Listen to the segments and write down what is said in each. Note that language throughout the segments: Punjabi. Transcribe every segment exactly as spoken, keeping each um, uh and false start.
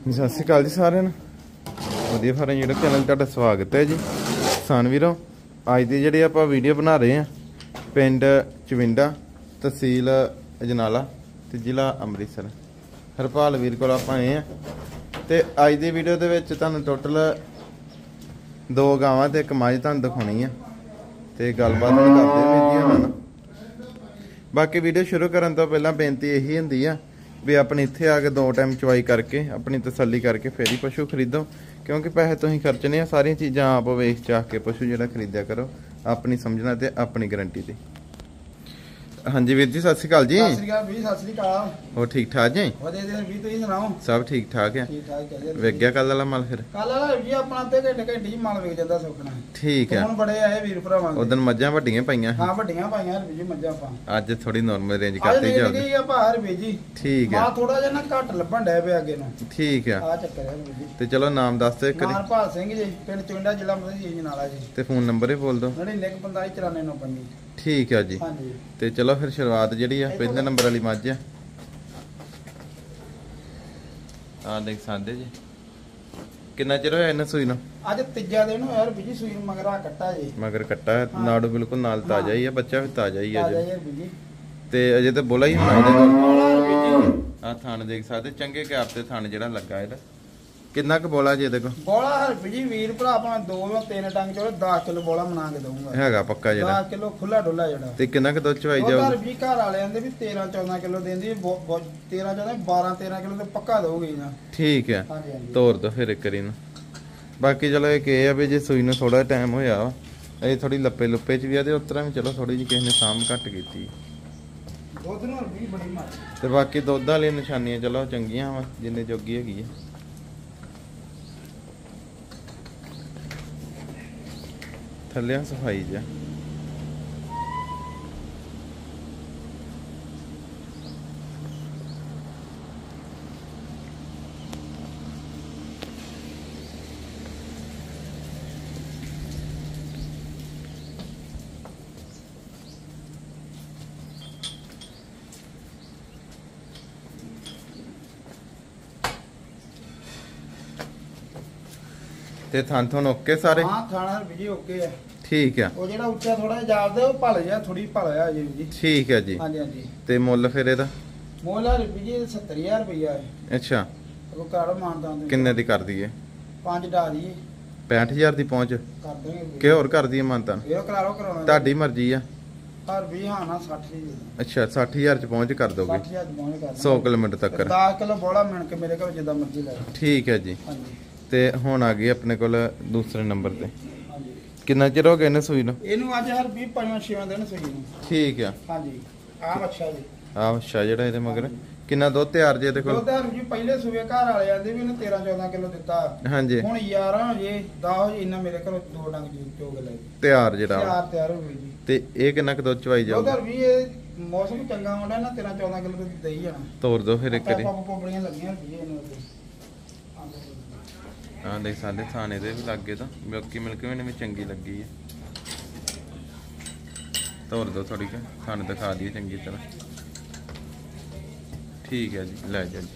ਸਤਿ ਸ਼੍ਰੀ ਅਕਾਲ ਜੀ ਸਾਰਿਆਂ ਨੂੰ। ਵਧੀਆ ਫਾਰਮ ਜਿਹੜਾ ਚੈਨਲ ਤੁਹਾਡਾ ਸਵਾਗਤ ਹੈ ਜੀ। ਕਿਸਾਨ ਵੀਰੋ, ਅੱਜ ਦੀ ਜਿਹੜੀ ਆਪਾਂ ਵੀਡੀਓ ਬਣਾ ਰਹੇ ਹਾਂ ਪਿੰਡ ਚਵਿੰਡਾ, ਤਹਿਸੀਲ ਅਜਨਾਲਾ ਤੇ ਜ਼ਿਲ੍ਹਾ ਅੰਮ੍ਰਿਤਸਰ। ਹਰਪਾਲ ਵੀਰ ਕੋਲ ਆਪਾਂ ਆਏ ਆ ਤੇ ਅੱਜ ਦੀ ਵੀਡੀਓ ਦੇ ਵਿੱਚ ਤੁਹਾਨੂੰ ਟੋਟਲ ਦੋ ਗਾਵਾਂ ਤੇ ਇੱਕ ਮੱਝ ਤੁਹਾਨੂੰ ਦਿਖਾਉਣੀ ਆ ਤੇ ਗੱਲਬਾਤ ਕਰਦੇ ਵੀਰ ਜੀ ਉਹਨਾਂ ਨਾਲ। ਬਾਕੀ ਵੀਡੀਓ ਸ਼ੁਰੂ ਕਰਨ ਤੋਂ ਪਹਿਲਾਂ ਬੇਨਤੀ ਇਹੀ ਹੁੰਦੀ ਆ ਵੀ ਆਪਣੇ ਇੱਥੇ ਆ ਕੇ ਦੋ ਟਾਈਮ ਚਵਾਈ ਕਰਕੇ ਆਪਣੀ ਤਸੱਲੀ ਕਰਕੇ ਫਿਰ ਹੀ ਪਸ਼ੂ ਖਰੀਦੋ, ਕਿਉਂਕਿ ਪੈਸੇ ਤੁਸੀਂ ਖਰਚਣੇ ਆ। ਸਾਰੀਆਂ ਚੀਜ਼ਾਂ ਆਪ ਵੇਖ ਚਾਹ ਕੇ ਪਸ਼ੂ ਜਿਹੜਾ ਖਰੀਦਿਆ ਕਰੋ, ਆਪਣੀ ਸਮਝਣਾ ਤੇ ਆਪਣੀ ਗਾਰੰਟੀ ਤੇ। ਹਾਂਜੀ ਵੀਰ ਜੀ, ਸਤਿ ਸ਼੍ਰੀ ਅਕਾਲ ਜੀ। ਸਤਿ ਸ਼੍ਰੀ ਅਕਾਲ ਵੀਰ, ਸਤਿ ਸ਼੍ਰੀ ਅਕਾਲ। ਹੋਰ ਠੀਕ ਠਾਕ ਜੀ? ਵਧੀਆ ਜੀ ਵੀਰ, ਤੁਸੀਂ ਸੁਣਾਓ? ਸਭ ਠੀਕ ਠਾਕ ਆ। ਠੀਕ ਠਾਕ ਚੱਲ ਵੇਖ ਗਿਆ ਕੱਲ ਵਾਲਾ ਮਾਲ? ਫਿਰ ਕੱਲ ਵਾਲਾ ਜੀ ਆਪਣਾ ਤੇ ਘੰਟੇ ਘੰਟੇ ਹੀ ਮਾਲ ਵਿਕ ਜਾਂਦਾ ਸੁੱਕਣਾ। ਠੀਕ ਆ। ਹੁਣ ਬੜੇ ਆਏ ਵੀਰ ਭਰਾਵਾਂ ਦੇ। ਉਦੋਂ ਮੱਝਾਂ ਵੱਡੀਆਂ ਪਈਆਂ? ਹਾਂ ਵੱਡੀਆਂ ਪਾਈਆਂ ਵੀਰ ਜੀ ਮੱਝਾਂ ਆਪਾਂ। ਅੱਜ ਥੋੜੀ ਨਾਰਮਲ ਰੇਂਜ ਕਰਤੀ ਜੀ। ਅੱਜ ਨਿਕਲੀ ਆ ਭਾਰ ਵੀਰ ਜੀ। ਠੀਕ ਆ। ਆ ਥੋੜਾ ਜਿਹਾ ਨਾ ਘੱਟ ਲੱਭਣ ਡਿਆ ਪਿਆ ਅੱਗੇ ਨੂੰ। ਠੀਕ ਆ। ਆ ਚੱਕਰ ਹੈ ਵੀਰ ਜੀ। ਤੇ ਚਲੋ ਨਾਮ ਦੱਸ ਦਿਓ ਇੱਕ ਵਾਰੀ। ਹਰਪਾਲ ਸਿੰਘ ਜੀ, ਪਿੰਡ ਚਵਿੰਡਾ, ਜ਼ਿਲ੍ਹਾ ਅੰਮ੍ਰਿਤਸਰ, ਅਜਨਾਲਾ ਜੀ। ਤੇ ਫੋਨ ਨੰਬਰ ਹੀ ਬੋਲ ਦਿਓ। ਨੜਿਨਵੇਂ ਪੰਤਾਲੀ ਚੁਰਾਨਵੇਂ ਨੌ ਪੰਜੀ। ਠੀਕ ਆ ਜੀ। ਹਾਂਜੀ। ਤੇ ਚਲੋ ਫਿਰ ਸ਼ੁਰੂਆਤ ਜਿਹੜੀ ਆ ਪਹਿਲੇ ਨੰਬਰ ਵਾਲੀ ਮੱਝ ਆ। ਆ ਦੇਖ ਸਕਦੇ ਜੀ, ਕਿੰਨਾ ਚਿਰ ਹੋਇਆ ਇਹਨਾਂ ਸੂਈ ਨੂੰ? ਅੱਜ ਤੀਜਾ ਦਿਨ ਹੋਇਆ ਵੀਰ ਜੀ ਸੂਈ ਨੂੰ। ਮਗਰਾ ਕੱਟਾ ਜੀ। ਮਗਰ ਕੱਟਾ ਹੈ, ਨਾੜੂ ਬਿਲਕੁਲ ਨਾਲ ਤਾਜ਼ਾ ਹੀ ਆ, ਬੱਚਾ ਵੀ ਤਾਜ਼ਾ ਹੀ ਆ ਤਾਜ਼ਾ ਜੀ। ਹੀ ਵੀਰ ਜੀ। ਤੇ ਅਜੇ ਤੇ ਬੋਲਾ ਹੀ ਹੋਣਾ ਇਹਦੇ ਕੋਲ। ਆ ਥਣ ਦੇਖ ਸਕਦੇ, ਚੰਗੇ ਕੈਪ ਤੇ ਥਣ ਜਿਹੜਾ ਲੱਗਾ ਇਹਦਾ। ਕਿੰਨਾ ਕੁ ਬੋਲਾ ਜੀ ਇਹਦੇ ਕੋਲ? ਬੋਲਾ ਹਰਪੀ ਜੀ ਵੀਰ ਭਰਾ ਭਾਵੇਂ ਦੋ ਜਾਂ ਤਿੰਨ ਟੰਗ ਚੋਲੇ ਦਸ ਕਿਲੋ ਬੋਲਾ ਬਣਾ ਕੇ ਦਊਂਗਾ। ਹੈਗਾ ਪੱਕਾ ਜਿਹੜਾ? ਦਸ ਕਿਲੋ ਖੁੱਲਾ ਡੁੱਲਾ ਜਿਹੜਾ। ਤੇ ਕਿੰਨਾ ਕੁ ਦੁੱਧ ਚਵਾਈ ਜਾਊਗਾ? ਘਰ ਵੀ ਘਰ ਵਾਲੇ ਆਂਦੇ ਵੀ ਤੇਰਾਂ ਚੌਦਾਂ ਕਿਲੋ ਦਿੰਦੀ, ਤੇਰਾਂ ਚੌਦਾਂ ਬਾਰਾਂ ਤੇਰਾਂ ਕਿਲੋ ਤੇ ਪੱਕਾ ਦਊਗੀ ਨਾ। ਠੀਕ ਆ। ਹਾਂਜੀ ਹਾਂਜੀ। ਤੋਰ ਦੋ ਫਿਰ ਇੱਕ ਵਾਰੀ ਨੂੰ। ਬਾਕੀ ਚਲੋ ਇੱਕ ਇਹ ਆ ਵੀ ਜੇ ਸੂਈ ਨੂੰ ਥੋੜਾ ਟਾਈਮ ਹੋਇਆ ਵਾ, ਇਹ ਥੋੜੀ ਲੱਪੇ ਲੁੱਪੇ ਚ ਵੀ ਆ ਤੇ ਉਸ ਤਰ੍ਹਾਂ ਵੀ ਚਲੋ ਥੋੜੀ ਜਿਹੀ ਕਿਸੇ ਨੇ ਸਾਂਭ ਘੱਟ ਕੀਤੀ। ਦੁੱਧ ਨੂੰ ਵੀ ਬੜੀ ਮਾਰ। ਤੇ ਬਾਕੀ ਦੁੱਧ ਵਾਲੀਆਂ ਨਿਸ਼ਾਨੀਆਂ ਚਲੋ ਚੰਗੀਆਂ ਵਾ, ਜਿੰਨੇ ਜੋਗੀ ਹੈਗੀ ਆ। ਥੱਲਿਆਂ ਸਫਾਈ ਜਾ। ਤੇ ਥਾਂ ਥੋਂ ਓਕੇ ਸਾਰੇ? ਹਾਂ ਥਾਣਾ ਵੀ ਓਕੇ ਆ। ਠੀਕ ਆ। ਉਹ ਜਿਹੜਾ ਉੱਚਾ ਥੋੜਾ ਜਿਹਾ ਜਾਪਦਾ ਉਹ ਭਲ ਜਾ ਥੋੜੀ ਭਲ ਆ ਜੀ ਜੀ। ਠੀਕ ਆ ਜੀ। ਹਾਂਜੀ ਹਾਂਜੀ। ਤੇ ਮੁੱਲ ਫਿਰ ਇਹਦਾ? ਮੁੱਲ ਆ ਵੀ ਜੀ ਸੱਤਰ ਹਜ਼ਾਰ ਰੁਪਇਆ ਹੈ। ਅੱਛਾ। ਉਹ ਘਰ ਮਾਨਦਾਨ ਦੇ ਕਿੰਨੇ ਦੀ ਕਰ ਦਈਏ? ਪੰਜ ਡਾ ਦਈਏ। ਪੈਂਹਠ ਹਜ਼ਾਰ ਦੀ ਪਹੁੰਚ ਕਰ ਦਾਂਗੇ। ਕਿ ਹੋਰ ਕਰ ਦਈਏ ਮਾਨਤਾਨ? ਇਹ ਕਰਾ ਲਓ, ਕਰਾਉਣਾ ਤੁਹਾਡੀ ਮਰਜ਼ੀ ਆ। ਹਰ ਵੀ ਹਾਂ ਨਾ ਸੱਠ ਦੀ। ਅੱਛਾ, ਸੱਠ ਹਜ਼ਾਰ ਚ ਪਹੁੰਚ ਕਰ ਦੋਗੇ? ਸੱਠ ਹਜ਼ਾਰ ਪਹੁੰਚ ਕਰ ਸੌ ਕਿਲੋਮੀਟਰ ਤੱਕ? ਦਸ ਕਿਲੋ ਬੋਲਾ ਮਿਣ ਕੇ ਮੇਰੇ ਕੋਲ ਜਿੱਦਾਂ ਮਰਜ਼ੀ ਲੈ ਲਓ। ਠੀਕ ਹੈ ਜੀ। ਹਾਂਜੀ। ਤੇ ਹੁਣ ਆ ਗਈ ਆਪਣੇ ਕੋਲ ਦੂਸਰੇ ਨੰਬਰ ਤੇ। ਹਾਂਜੀ। ਕਿੰਨਾ ਚਿਰ ਹੋ ਗਿਆ ਇਹਨੇ ਸੂਈ ਨੂੰ? ਇਹਨੂੰ ਅੱਜ ਹਰ ਵੀਹ ਪੰਜਵਾਂ ਛੇਵਾਂ ਦਿਨ ਸੂਈ ਨੂੰ। ਠੀਕ ਆ। ਹਾਂਜੀ। ਆਹ ਅੱਛਾ ਜੀ। ਆਹ ਅੱਛਾ ਜਿਹੜਾ ਇਹਦੇ ਮਗਰ ਕਿੰਨਾ ਦੁੱਧ ਤਿਆਰ ਜੇ ਇਹਦੇ ਕੋਲ? ਦੁੱਧ ਹਰ ਜੀ ਪਹਿਲੇ ਸੂਏ ਘਰ ਵਾਲੇ ਆਂਦੇ ਵੀ ਇਹਨੇ ਤੇਰਾਂ ਚੌਦਾਂ ਕਿਲੋ ਦਿੱਤਾ। ਹਾਂਜੀ। ਹੁਣ ਗਿਆਰਾਂ ਜੇ ਦਸ ਇੰਨਾ ਮੇਰੇ ਕੋਲ ਦੋ ਡੰਗ ਜੀ ਚੋਗ ਲੈ ਤਿਆਰ ਜਿਹੜਾ ਤਿਆਰ ਤਿਆਰ ਹੋ ਗਈ ਜੀ। ਤੇ ਇਹ ਕਿੰਨਾ ਕੁ ਦੁੱਧ ਚਵਾਈ ਦੁੱਧ ਜਾਊਗਾ? ਹਰ ਵੀ ਇਹ ਮੌਸਮ ਚੰਗਾ ਹੁੰਦਾ ਨਾ ਤੇਰਾਂ ਚੌਦਾਂ ਕਿਲੋ ਦੁੱਧ ਦੇਈ ਜਾਣਾ। ਤੋਰ ਦੋ ਫਿਰ ਇੱਕ ਵਾਰੀ। ਆਪਾਂ ਪੋਪੜੀਆਂ ਲੱਗੀਆਂ ਵੀ ਇਹਨੂੰ ਉੱਤੇ। ਹਾਂ ਦੇਖ ਸਾਡੇ ਥਾਣੇ ਦੇ ਵੀ ਲੱਗੇ ਤਾਂ ਬਾਕੀ ਮਿਲਕ ਵੀ ਵੀ ਚੰਗੀ ਲੱਗੀ ਹੈ। ਤੋਰ ਦੋ ਥੋੜੀ ਕਿ ਥਾਣੇ ਦਿਖਾ ਦਈਏ ਚੰਗੀ ਤਰ੍ਹਾਂ। ਠੀਕ ਹੈ ਜੀ, ਲੈ ਜਾ ਜੀ।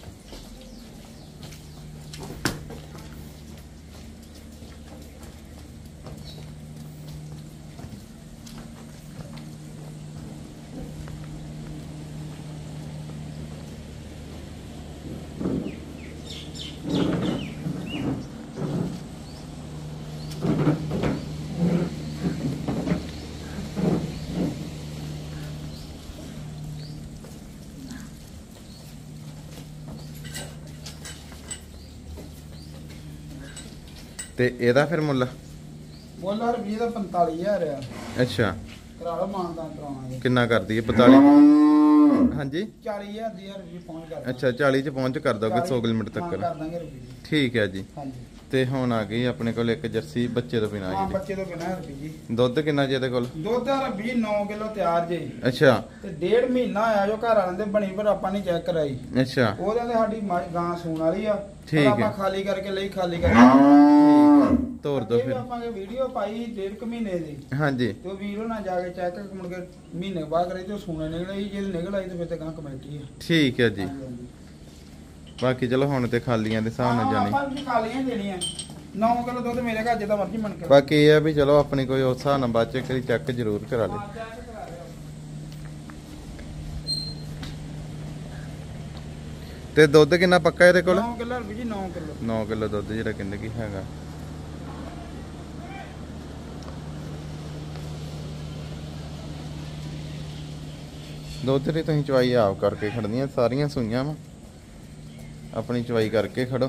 ਤੇ ਇਹਦਾ ਫਿਰ ਮੁੱਲ? ਮੁੱਲ ਹਰ ਵੀਹ ਦਾ ਪੰਤਾਲੀ ਹਜ਼ਾਰ ਆ। ਅੱਛਾ। ਕਰਾ ਲਓ ਮਾਨਦਾਨ ਕਰਾਵਾਂਗੇ। ਕਿੰਨਾ ਕਰ ਦਈਏ? ਪੰਤਾਲੀ? ਹਾਂਜੀ। ਚਾਲੀ ਹਜ਼ਾਰ ਦੀ ਹਰ ਵੀਹ ਪਹੁੰਚ ਕਰ। ਅੱਛਾ, ਚਾਲੀ ਚ ਪਹੁੰਚ ਕਰ ਦੋਗੇ ਸੌ ਕਿਲੋਮੀਟਰ ਤੱਕ? ਕਰ ਦਾਂਗੇ ਰੁਪਏ। ਠੀਕ ਹੈ ਜੀ। ਹਾਂਜੀ। ਤੇ ਹੁਣ ਆ ਗਈ ਆਪਣੇ ਕੋਲ ਇੱਕ ਜਰਸੀ ਬੱਚੇ ਤੋਂ ਬਿਨਾਂ ਹਾਂ ਜਿਹੜੀ। ਬੱਚੇ ਤੋਂ ਬਿਨਾਂ ਰੁਪਏ ਜੀ। ਦੁੱਧ ਕਿੰਨਾ ਜੀ ਇਹਦੇ ਕੋਲ? ਦੁੱਧ ਹਰ ਵੀਹ ਨੌ ਕਿਲੋ ਤਿਆਰ ਜੇ। ਅੱਛਾ। ਤੇ ਡੇਢ ਮਹੀਨਾ ਆਇਆ ਜੋ ਘਰ ਵਾਲਿਆਂ ਦੇ ਬਣੀ ਪਰ ਆਪਾਂ ਨਹੀਂ ਚੈੱਕ ਕਰਾਈ। ਅੱਛਾ। ਉਹਦੇ ਤੇ ਸਾਡੀ ਗਾਂ ਸੂਣ ਵਾਲੀ ਆ। ਠੀਕ ਹੈ। ਆਪਾਂ ਖਾਲੀ ਕਰਕੇ ਲਈ ਖਾਲੀ ਕਰਕੇ ਤੋਰ ਦੋ ਫਿਰ। ਆਪਾਂ ਇਹ ਵੀਡੀਓ ਪਾਈ ਡੇਢ ਕੁ ਮਹੀਨੇ ਦੀ। ਹਾਂਜੀ। ਤੇ ਉਹ ਵੀਰੋ ਨਾ ਜਾ ਕੇ ਚੈੱਕ ਮੁੜ ਕੇ ਮਹੀਨੇ ਬਾਅਦ ਕਰੇ ਤੇ ਸੂਣੇ ਨਿਕਲ ਆਈ। ਜੇ ਨਿਕਲ ਆਈ ਤੇ ਫਿਰ ਤੇ ਗਾਂ ਕਮੇਟੀ ਆ। ਠੀਕ ਹੈ ਜੀ। ਬਾਕੀ ਚਲੋ ਹੁਣ ਤੇ ਖਾਲੀਆਂ ਦੇ ਹਿਸਾਬ ਨਾਲ ਜਾਣੀ। ਆਪਾਂ ਵੀ ਖਾਲੀਆਂ ਦੇਣੀਆਂ ਨੌ ਕਿਲੋ ਦੁੱਧ ਮੇਰੇ ਘਰ ਜਿੱਦਾਂ ਮਰਜ਼ੀ ਮਣ ਕੇ। ਬਾਕੀ ਇਹ ਆ ਵੀ ਚਲੋ ਆਪਣੀ ਕੋਈ ਉਸ ਹਿਸਾਬ ਨਾਲ ਬਾਅਦ ਚ ਕਰੀ ਚੈੱਕ ਜ਼ਰੂਰ ਕਰਾ ਲੇ। ਤੇ ਦੁੱਧ ਕਿੰਨਾ ਪੱਕਾ ਇਹਦੇ ਕੋਲ? ਨੌ ਕਿਲੋ ਰੁਪਏ ਜੀ, ਨੌ ਕਿਲੋ ਨੌ ਕਿਲੋ ਦੁੱਧ ਜਿਹੜਾ ਕਹਿੰਦੇ ਕੀ ਹੈਗਾ। ਦੁੱਧ ਦੀ ਤੁਸੀਂ ਚਵਾਈ ਆਪ ਕਰਕੇ ਖੜਨੀਆਂ, ਸਾਰੀਆਂ ਸੂਈਆਂ ਵਾ ਆਪਣੀ ਚਵਾਈ ਕਰਕੇ ਖੜੋ।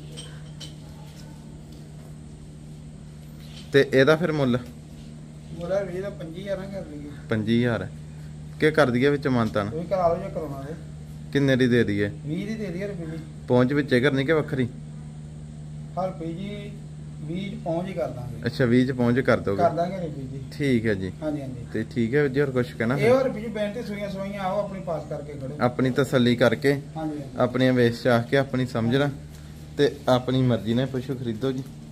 ਤੇ ਇਹਦਾ ਫਿਰ ਮੁੱਲ ਮੁੱਲ ਵੀ ਦਾ ਪੰਜੀ ਹਜ਼ਾਰ ਕਰ ਲਈਏ। ਪੰਜੀ ਹਜ਼ਾਰ ਕੀ ਕਰ ਦਈਏ ਵਿੱਚ ਮਾਨਤਾਨ? ਤੁਸੀਂ ਕਰਾ ਲਓ ਜੇ ਕਰਾਉਣਾ ਤੇ ਕਿੰਨੇ ਦੀ ਦੇ ਦਈਏ? ਵੀਹ ਦੀ ਦੇ ਦਈਏ ਰੁਪਏ ਜੀ। ਪਹੁੰਚ ਵਿੱਚੇ ਕਰਨੀ ਕਿ ਵੱਖਰੀ? ਹਰ ਰੁਪਏ ਜੀ ਵੀਹ ਚ ਪਹੁੰਚ ਹੀ ਕਰ ਦਾਂਗੇ। ਅੱਛਾ ਵੀਹ ਚ ਪਹੁੰਚ ਕਰ ਦੋਗੇ? ਕਰ ਦਾਂਗੇ ਰੁਪਏ ਜੀ। ਠੀਕ ਹੈ ਜੀ। ਹਾਂਜੀ ਹਾਂਜੀ ਤੇ ਠੀਕ ਹੈ ਜੀ। ਹੋਰ ਕੁਝ ਕਹਿਣਾ? ਇਹ ਹੋਰ ਰੁਪਏ ਜੀ ਬੈਂਕ ਤੇ ਸੂਈਆਂ ਸੂਈਆਂ ਆਓ ਆਪਣੀ ਪਾਸ ਕਰਕੇ ਖੜੋ। ਆਪਣੀ ਤਸੱਲੀ ਕਰਕੇ ਹਾਂਜੀ ਆਪਣੀਆਂ ਵੇਚ ਚਾਹ ਕੇ ਆਪਣੀ ਸਮਝ ਲਾ ਤੇ ਆਪਣੀ ਮਰਜ਼ੀ ਨਾਲ ਪਸ਼ੂ ਖਰੀਦੋ ਜੀ।